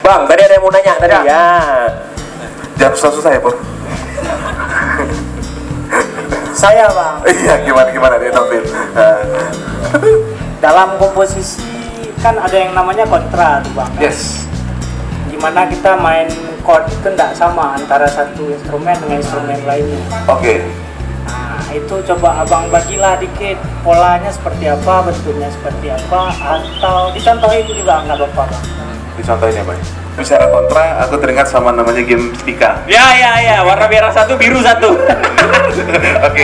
Bang, tadi ada yang mau nanya tadi ya. Jangan susah-susah ya, Pur. Saya bang, Iya, gimana dia tampil. dalam komposisi kan ada yang namanya kontra tuh bang. Yes. Gimana kita main chord itu tidak sama antara satu instrumen dengan instrumen lainnya. Oke. Nah itu coba abang bagilah dikit polanya seperti apa, bentuknya seperti apa, atau dicontohin juga nggak apa-apa bang. Dicontohin ya, Pak. Bicara kontra, aku teringat sama namanya game Pika. Ya, warna merah satu, biru satu. Oke.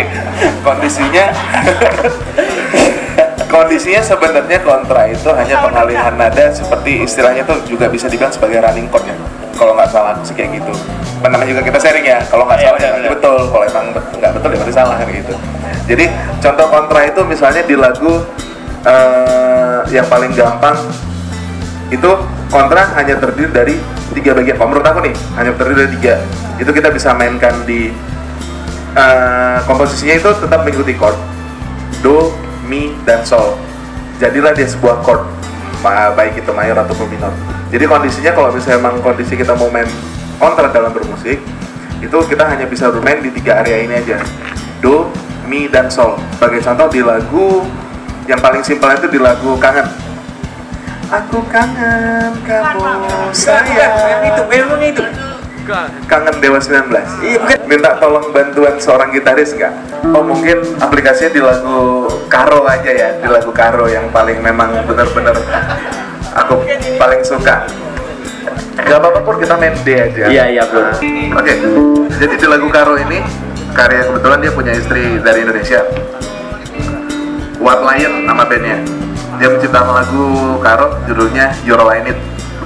Kondisinya sebenarnya kontra itu hanya pengalihan nada, seperti istilahnya tuh juga bisa dibilang sebagai running chord ya. Kalau nggak salah sih kayak gitu. Namanya juga kita sharing ya. Kalau nggak salah ya betul. Kalau emang nggak betul ya berarti salah gitu. Jadi contoh kontra itu misalnya di lagu yang paling gampang itu kontra hanya terdiri dari 3 bagian. Kalau menurut aku nih hanya terdiri dari 3. Itu kita bisa mainkan di komposisinya itu tetap mengikuti chord do, mi, dan sol. Jadilah dia sebuah chord, baik itu mayor ataupun minor. Jadi kondisinya kalau misalnya memang kondisi kita mau main kontra dalam bermusik, itu kita hanya bisa bermain di 3 area ini aja, do, mi, dan sol. Sebagai contoh di lagu yang paling simpel itu di lagu Kangen. Aku kangen kamu sayang. Memang itu. Kangen Dewa 19. Iya, mungkin minta tolong bantuan seorang gitaris nggak? Oh mungkin aplikasinya di lagu Karo aja ya, di lagu Karo yang paling memang bener-bener aku paling suka. Gak apa-apa Pur, kita main D aja. Iya, Bro. Oke, jadi di lagu Karo ini karya kebetulan dia punya istri dari Indonesia. White Lion nama bandnya. Dia menciptakan lagu Karo, judulnya You're All I Need.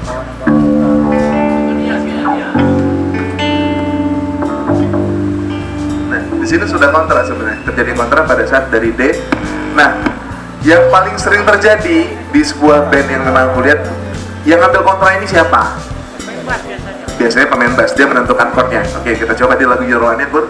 Nah, di sini sudah kontra sebenarnya. Terjadi kontra pada saat dari D. Nah, yang paling sering terjadi di sebuah band yang memang aku lihat, yang ngambil kontra ini siapa? Biasanya pemain bass, dia menentukan chordnya. Oke, kita coba di lagu You're All I Need, Pur.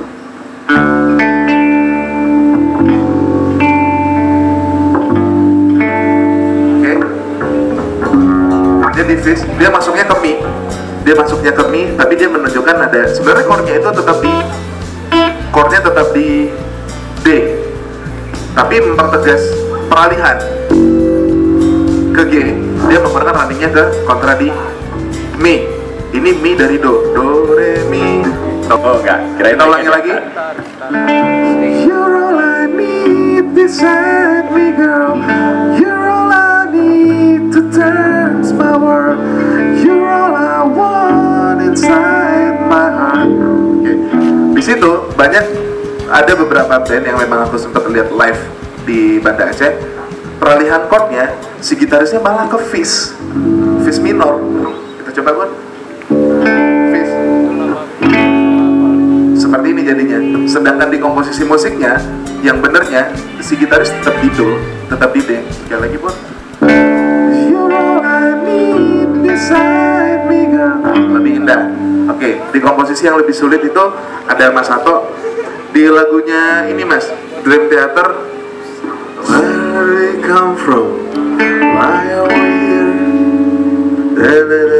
Dia masuknya ke mi, tapi dia menunjukkan ada sebenarnya chordnya tetap di D, tapi mempertegas peralihan ke G. Dia menggunakan runningnya ke kontra di mi. Ini mi dari do, re mi. Oh enggak, Kita ulangi lagi. You're all I need beside me, girl. You're all I need to turn my world. You're all I want inside my heart. Oke. Di situ ada beberapa band yang memang aku sempat lihat live di Banda Aceh. Peralihan chordnya, si gitarisnya malah ke Fis minor. Kita coba Bun. Fis. Seperti ini jadinya. Sedangkan di komposisi musiknya, yang benernya si gitaris tetap di do, tetap di D. Sekali lagi Bun. Lebih indah. Oke, di komposisi yang lebih sulit itu ada Mas Hato di lagunya ini Mas, Dream Theater. Where we come from, why are we here?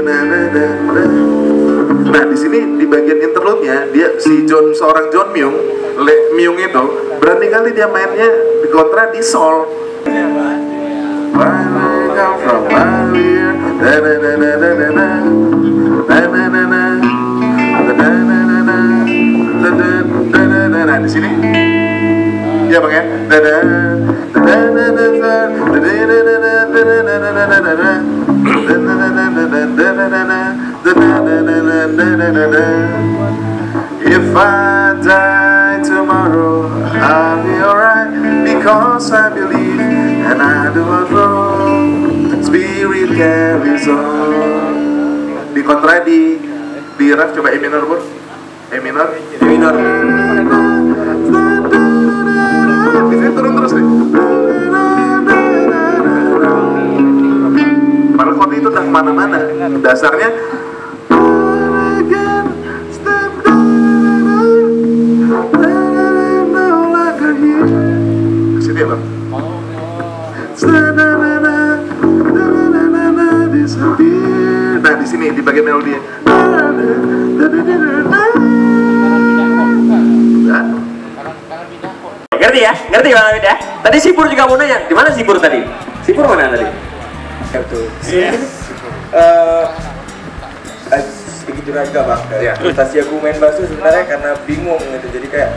Nah di sini di bagian interlude-nya dia seorang John Myung itu berani kali dia mainnya di kontra di sol. Where we come from, why are we here? Nah di sini ya bang ya. If I die tomorrow, I'll be alright because I believe and I do not wrong. Spirit carries on. Di kontra di ref coba E minor Bur. E minor. Bisa turun terus nih. Padahal chord itu udah kemana-mana. Dasarnya kesini ya bang. Nah di sini di bagian melodinya. Ngerti ya? Ngerti Bang Amit ya? Tadi Sipur juga mau nanya, di mana Sipur tadi? Sipur mana tadi? Betul. Sedikit juga bang, frustasi aku main bass itu sebenarnya karena bingung gitu, jadi kayak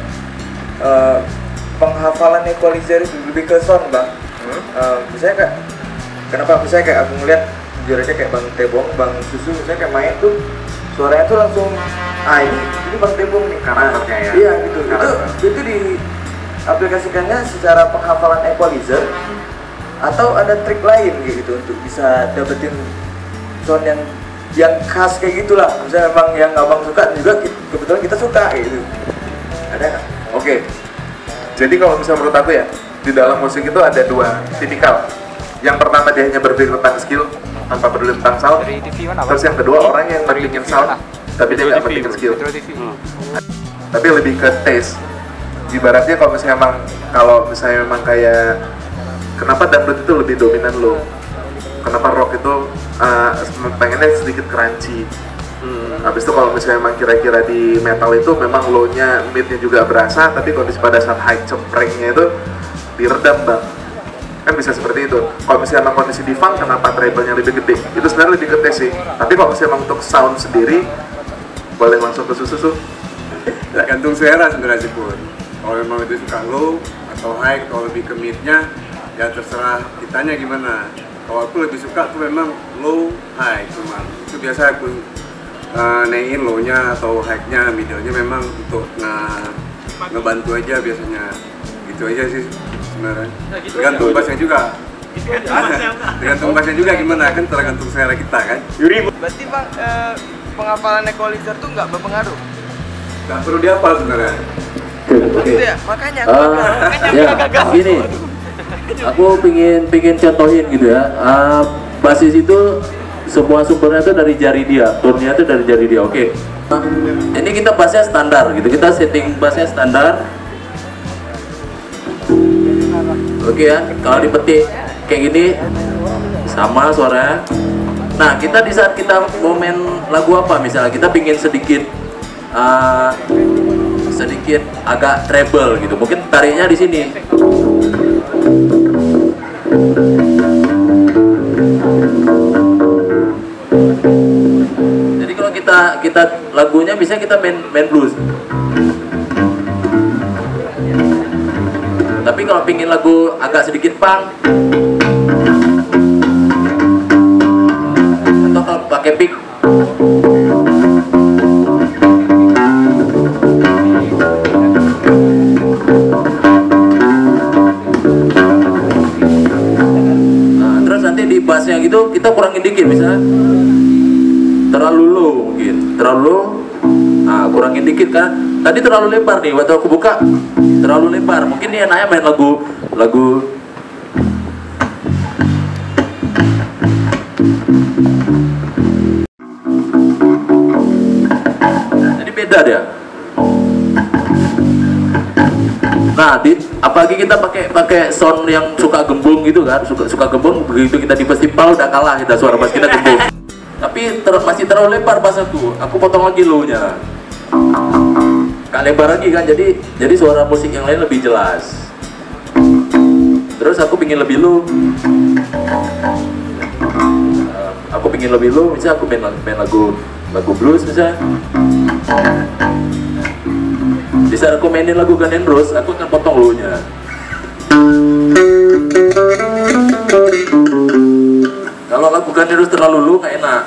penghafalan equalizer itu lebih ke sound bang. Misalnya kayak, kenapa misalnya kayak aku ngeliat juaranya kayak Bang Tebong, Bang Susu, misalnya kayak main tuh suaranya tuh langsung ini Bang Tebong nih, karakternya ya. Iya gitu, itu di aplikasikannya secara penghafalan equalizer atau ada trik lain gitu untuk bisa dapetin sound yang khas kayak gitulah. Misalnya memang yang abang suka juga kebetulan kita suka gitu. Ada nggak? Oke. Jadi kalau misalnya menurut aku ya, di dalam musik itu ada dua tipikal. Yang pertama dia hanya berpikir tentang skill tanpa peduli tentang sound. Terus yang kedua orang yang berpikir sound tapi dia nggak berpikir skill. Tapi lebih ke taste. Ibaratnya kalau misalnya memang kayak kenapa dangdut itu lebih dominan lo? Kenapa rock itu pengennya sedikit crunchy? Habis itu kalau misalnya memang kira-kira di metal itu memang low-nya, mid-nya juga berasa, tapi kondisi pada saat high cemprengnya itu diredam bang. Kan bisa seperti itu. Kalau misalnya memang kondisi di funk, kenapa treble-nya lebih gede? Itu sebenarnya lebih gede sih. Tapi kalau misalnya memang untuk sound sendiri, boleh langsung ke susu. Tergantung selera sebenarnya sih Pur. Kalau memang itu suka low atau high, kalau lebih ke mid-nya, ya terserah kitanya gimana. Kalau aku lebih suka tuh memang low, high cuman. Itu biasa aku naikin low-nya atau high-nya, middle-nya memang untuk ngebantu aja biasanya. Gitu aja sih sebenarnya. Tergantung bassnya juga. Tergantung bassnya juga gimana, kan tergantung selera kita kan. Berarti bang, penghafalan equalizer tuh nggak berpengaruh? Nggak perlu dihafal sebenarnya. Itu ya, makanya Ya, gini, aku pingin contohin gitu ya. Basis itu semua sumbernya itu dari jari dia, tone-nya itu dari jari dia. Oke. Ini kita bassnya standar gitu, kita setting bassnya standar. Oke ya, kalau dipetik kayak gini sama suaranya. Nah, kita di saat kita mau main lagu apa, misalnya kita pingin sedikit agak treble gitu, mungkin tariknya di sini. Jadi kalau kita lagunya misalnya kita main blues, tapi kalau pingin lagu agak sedikit punk atau kalau pakai pick, bassnya gitu kita kurangin dikit, misalnya terlalu low, mungkin terlalu low, nah kurangin dikit kan. Tadi terlalu lebar nih, waktu aku buka terlalu lebar, mungkin dia nanya main lagu jadi beda dia. Nah, apalagi kita pakai sound yang suka gembung gitu kan, suka gembung, begitu kita di festival udah kalah kita, suara bass kita gembung. Tapi masih terlalu lebar bass aku potong lagi low-nya. Gak lebar lagi kan, jadi suara musik yang lain lebih jelas. Terus aku pingin lebih low. Aku pingin lebih low, misalnya aku main lagu blues misalnya. Di saat aku mainin lagu Guns N' Roses, aku akan potong low-nya. Kalau lagu Guns N' Roses terlalu low, nggak enak.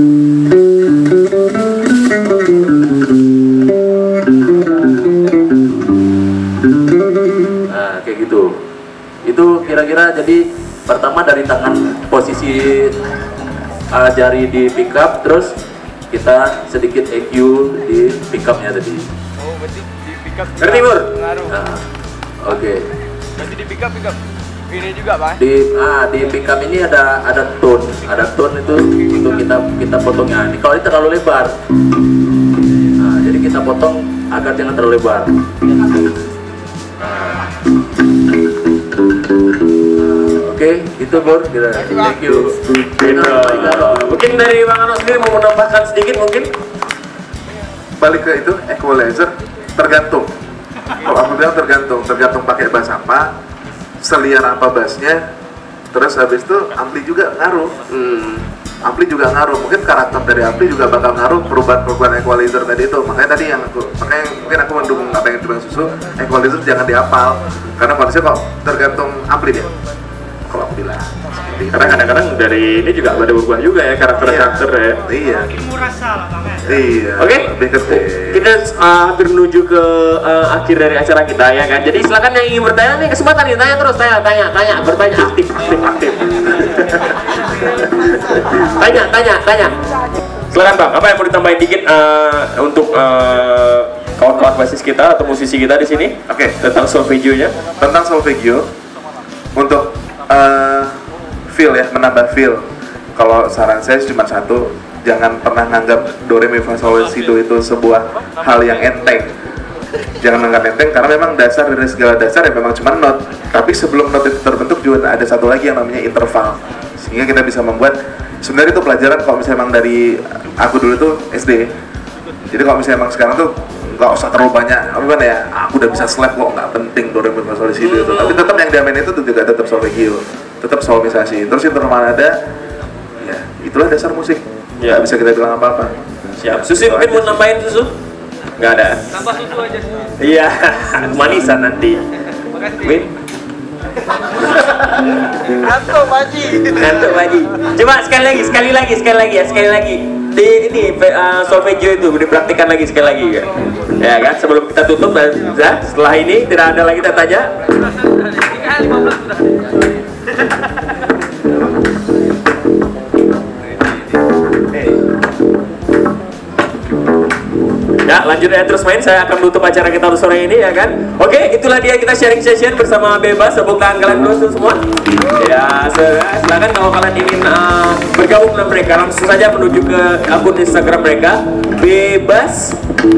Nah, kayak gitu. Itu kira-kira jadi pertama dari tangan posisi jari di pickup, terus kita sedikit EQ di pickupnya tadi. Oh, berarti di pickup Ngerti, Bur? pengaruh. Nah, oke. Berarti di pickup ini juga bang? Di pickup ini ada tone itu untuk kita potongnya. Ini kalau ini terlalu lebar, nah, jadi kita potong agar jangan terlalu lebar. Oke. Itu Bor, kita thank you. Gitu. Mungkin dari Bang Ano sendiri mau menambahkan sedikit mungkin? Balik ke itu equalizer, tergantung. Kalau aku bilang tergantung pakai bass apa, seliar apa bassnya, terus habis itu ampli juga ngaruh. Ampli juga ngaruh, mungkin karakter dari ampli juga bakal ngaruh perubahan equalizer tadi itu. Makanya tadi makanya mungkin aku mendukung apa yang dibilang Susu, equalizer jangan dihafal, karena kondisinya kok tergantung ampli dia. Kalau aku bilang. Karena kadang-kadang dari ini juga ada berubah juga ya karakter-karakter ya. Iya. Ilmu rasa lah Bang. Iya. Oke, lebih ke kita hampir menuju ke akhir dari acara kita ya kan. Jadi silakan yang ingin bertanya nih, kesempatan nih, tanya terus, tanya, bertanya aktif. Tanya. Silakan Bang, apa yang mau ditambahin dikit untuk kawan-kawan basis kita atau musisi kita di sini? Oke. Tentang solfeggio-nya. Tentang solfeggio, untuk feel ya, menambah feel. Kalau saran saya cuma satu, jangan pernah nganggap do re mi fa sol la si do itu sebuah hal yang enteng. Jangan anggap enteng, karena memang dasar dari segala dasar ya memang cuma not. Tapi sebelum not itu terbentuk juga ada satu lagi yang namanya interval, sehingga kita bisa membuat, sebenarnya itu pelajaran kalau misalnya emang dari aku dulu tuh SD. Jadi kalau misalnya emang sekarang tuh nggak usah terlalu banyak, apa ya, aku udah bisa slap kok, nggak penting do re mi fa sol la si do itu. Tapi tetap yang diamain itu tuh juga tetap solfeggio, tetap solmisasi. Terus interval ada, ya itulah dasar musik. Ya. Nggak bisa kita bilang apa-apa. Siap. Susi mungkin mau nambahin Susu? Nggak ada. Tambah susu aja. Iya, manisan nanti. Win. Antum Haji. Ngantuk lagi. Coba sekali lagi. Di ini solfeggio itu dipraktikkan lagi sekali lagi ya. Ya kan, sebelum kita tutup dan setelah ini tidak ada lagi tanya. Ya, lanjut ya, terus main. Saya akan menutup acara kita untuk sore ini ya kan. Oke, itulah dia kita sharing session bersama Bebas. Tepuk tangan kalian dulu semua. Ya, silakan kalau kalian ingin bergabung dengan mereka, langsung saja menuju ke akun Instagram mereka Bebas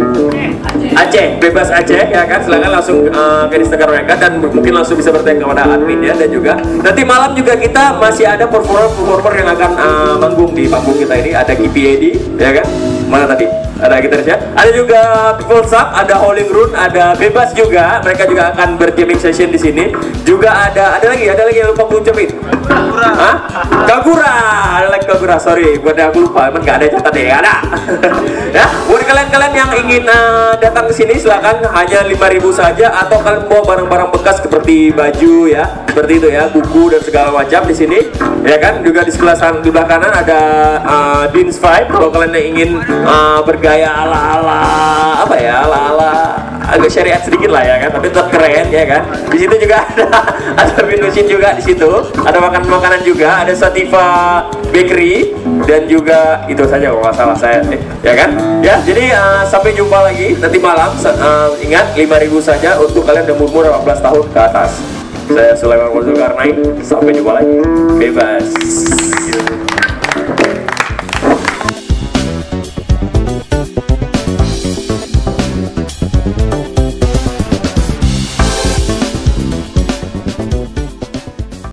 Aceh ya kan. Silakan langsung ke Instagram mereka dan mungkin langsung bisa bertanya kepada adminnya. Dan juga nanti malam juga kita masih ada performer yang akan manggung di panggung kita ini. Ada KPAD ya kan. Mana tadi? Ada gitarisnya, ada juga People Sub, ada Howling Rune, ada Bebas juga. Mereka juga akan berjamming session di sini. Juga ada lagi yang lupa aku ucapin. Kagura, ada lagi Kagura. Sorry, buat aku lupa, emang nggak ada catat ya, ada. Ya, buat kalian yang ingin datang ke sini, silakan hanya 5.000 saja, atau kalian bawa barang-barang bekas seperti baju ya, seperti itu ya, buku dan segala macam di sini, ya kan. Juga di sebelah kanan ada Dance Vibe. Kalau kalian yang ingin bergaya ala-ala apa ya, ala-ala agak syariat sedikit lah ya kan, tapi tetap keren ya kan. Di situ juga ada Minusin juga di situ, ada makanan juga, ada Sativa Bakery dan juga itu saja kalau nggak salah saya ya kan. Ya, jadi sampai jumpa lagi nanti malam. Ingat 5.000 saja untuk kalian yang umur 18 tahun ke atas. Saya Sulaiman Zulkarnain, sampai jumpa lagi. Bebas.